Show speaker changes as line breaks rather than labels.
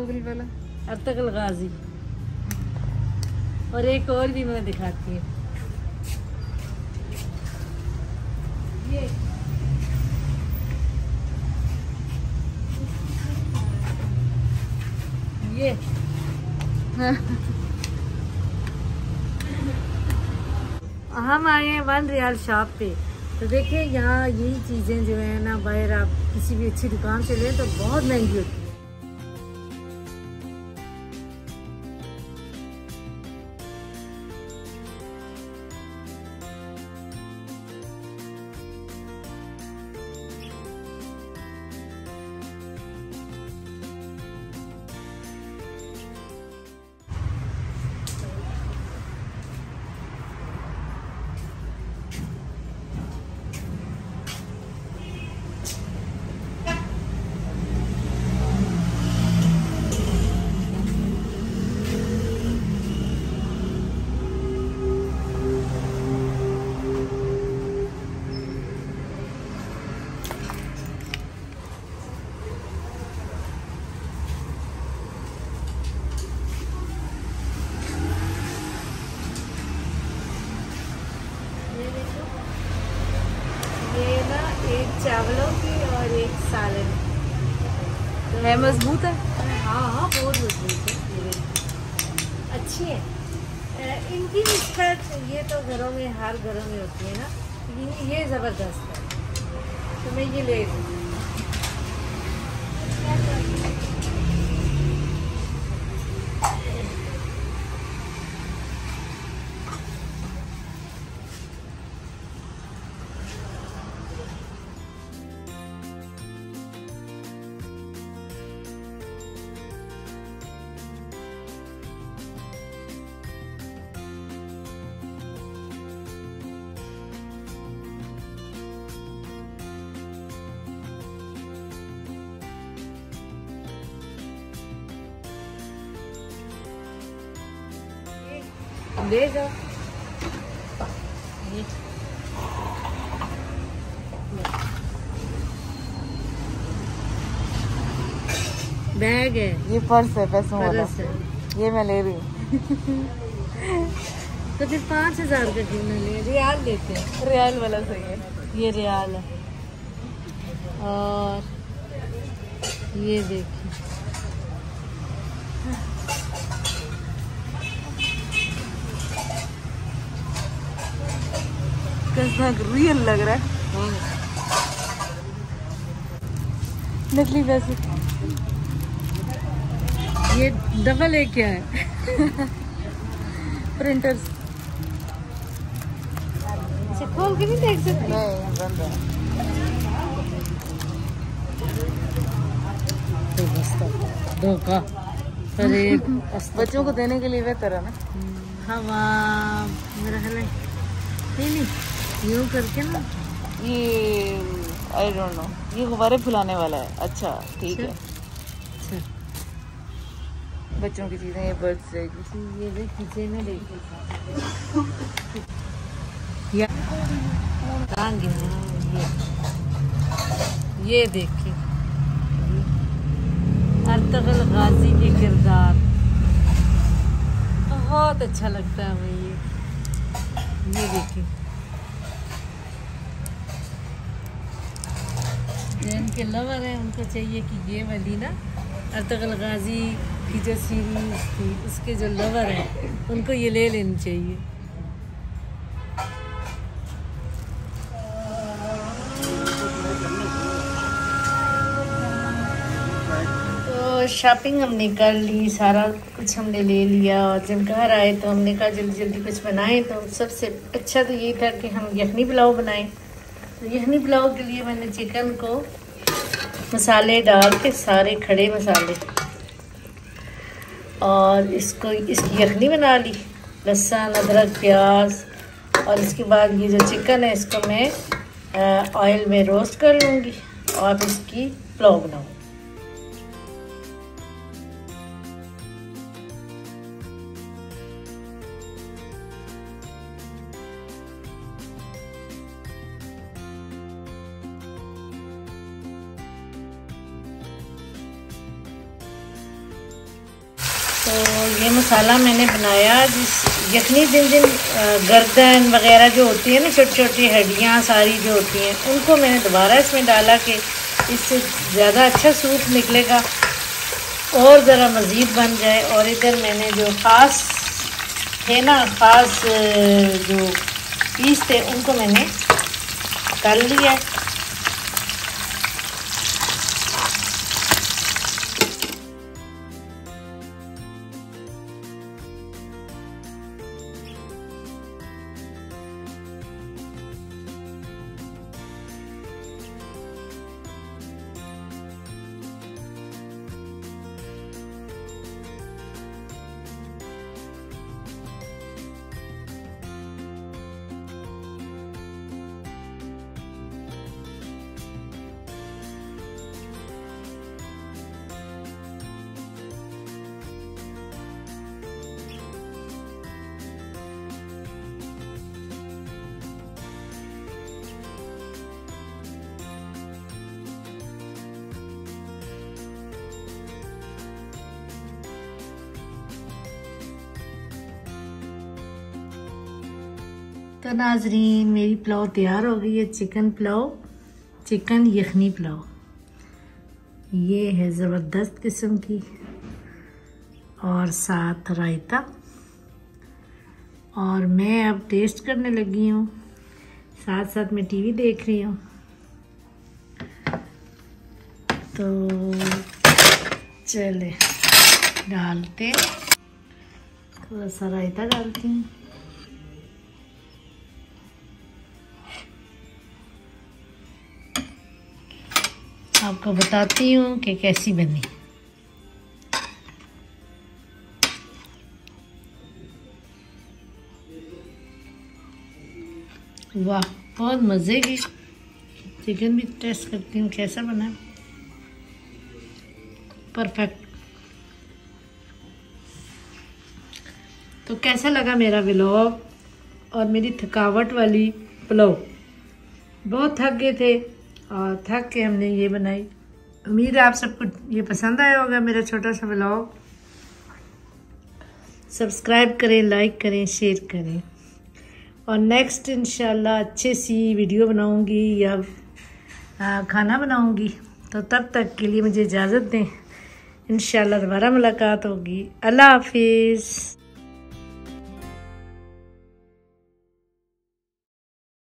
Google वाला।
Ertugrul गाजी। और एक और भी मैं दिखाती हूँ, ये हम आए हैं 1 रियाल शॉप पे। तो देखिए यहाँ यही चीज़ें जो है ना, बाहर आप किसी भी अच्छी दुकान से लें तो बहुत महंगी होती है। ये ना एक चावलों की और एक सालन
है, मजबूत है।
हाँ हाँ बहुत मजबूत है, ये देखिए। अच्छी है इनकी बिस्किट। ये तो घरों में, हर घरों में होती है ना, ये ज़बरदस्त है, तो मैं ये ले लूँ। ले जाओ ये। बैग है,
ये पर्स है पैसों वाला।
पर्स है।
ये मैं ले रही हूँ।
तो फिर 5,000 का क्यों ना ले, रियाल लेते हैं।
रियाल वाला सही है।
ये रियाल है। और ये देखिए,
कैसा रियल लग रहा है। नकली पैसे।
ये डबल है क्या है?
प्रिंटर्स।
अच्छा खोल के नहीं देख सकते?
नहीं बंद है।
धोखा। अरे
बच्चों को देने के लिए बेहतर है ना।
हवा मेरा ख्याल है। नहीं यूँ करके ना,
ये आई डोंट नो, ये गुब्बारे फुलाने वाला है। अच्छा ठीक है।
अच्छा
बच्चों की चीजें, ये बर्ड्स रहेगी।
ये देख पीछे में देखिए ये देखिए अर्तगल गाजी के किरदार बहुत अच्छा लगता है हमें। ये देखिए जो इनके लवर हैं उनको चाहिए कि ये वाली ना अर्तगल गाजी की जो सीरीज थी उसके जो लवर हैं उनको ये ले लेनी चाहिए। तो शॉपिंग हमने कर ली, सारा कुछ हमने ले लिया, और जब घर आए तो हमने कहा जल्दी जल्दी कुछ बनाएं। तो सबसे अच्छा तो ये था कि हम यखनी पुलाव बनाएं। तो यखनी पुलाव के लिए मैंने चिकन को मसाले डाल के, सारे खड़े मसाले, और इसकी यखनी बना ली, लहसुन अदरक प्याज। और इसके बाद ये जो चिकन है इसको मैं ऑयल में रोस्ट कर लूँगी और इसकी पुलाव बनाऊँगी। ये मसाला मैंने बनाया जिस यखनी जिन जिन गर्दन वगैरह जो होती है ना, छोटी छोटी हड्डियाँ सारी जो होती हैं, उनको मैंने दोबारा इसमें डाला कि इससे ज़्यादा अच्छा सूप निकलेगा और ज़रा मज़ीद बन जाए। और इधर मैंने जो ख़ास थे ना, ख़ास जो पीस थे उनको मैंने तल लिया है। तो नाजरीन, मेरी पुलाव तैयार हो गई है। चिकन पुलाव, चिकन यखनी पुलाव, ये है ज़बरदस्त किस्म की, और साथ रायता। और मैं अब टेस्ट करने लगी हूँ, साथ साथ मैं टीवी देख रही हूँ। तो चले डालते, थोड़ा सा रायता डालती हूँ। आपको बताती हूँ कि कैसी बनी। वाह, बहुत मज़े की। चिकन भी टेस्ट करती हूँ कैसा बना। परफेक्ट। तो कैसा लगा मेरा व्लॉग और मेरी थकावट वाली पुलाव। बहुत थक गए थे और थक के हमने ये बनाई। उम्मीद है आप सबको ये पसंद आया होगा मेरा छोटा सा व्लॉग। सब्सक्राइब करें, लाइक करें, शेयर करें, और नेक्स्ट इंशाल्लाह अच्छे सी वीडियो बनाऊंगी या खाना बनाऊंगी। तो तब तक के लिए मुझे इजाज़त दें। इंशाल्लाह दोबारा मुलाकात होगी। अल्लाह हाफिज़।